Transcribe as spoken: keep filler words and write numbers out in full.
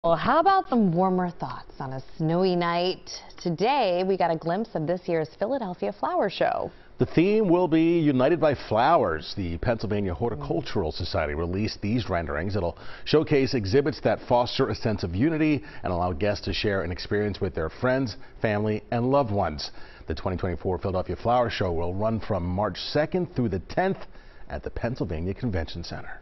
Well, how about some warmer thoughts on a snowy night? Today, we got a glimpse of this year's Philadelphia Flower Show. The theme will be United by Flowers. The Pennsylvania Horticultural Society released these renderings. It'll showcase exhibits that foster a sense of unity and allow guests to share an experience with their friends, family, and loved ones. The twenty twenty-four Philadelphia Flower Show will run from March second through the tenth at the Pennsylvania Convention Center.